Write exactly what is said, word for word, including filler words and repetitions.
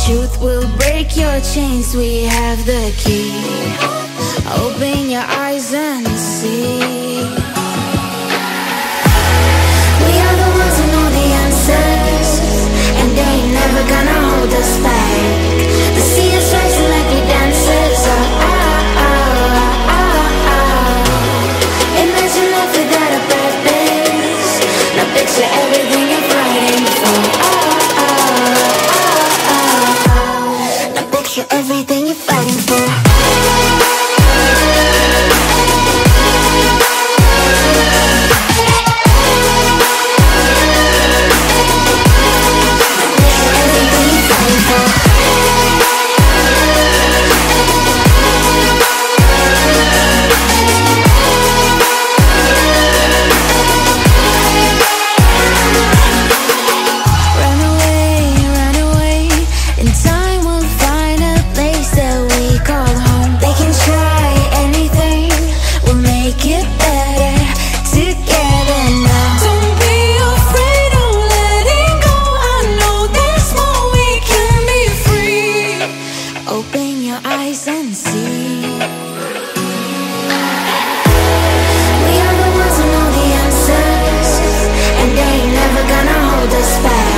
Truth will break your chains, we have the key. Open your eyes and see. We are the ones who know the answers, and they ain't never gonna hold us back. They see us rising like we dancers. Oh, oh, oh, oh, oh. Imagine life without a purpose. Now picture everything you're fighting for. Oh, oh, oh, oh, oh. Now picture everything you're fighting for. Open your eyes and see. We are the ones who know the answers, and they ain't never gonna hold us back.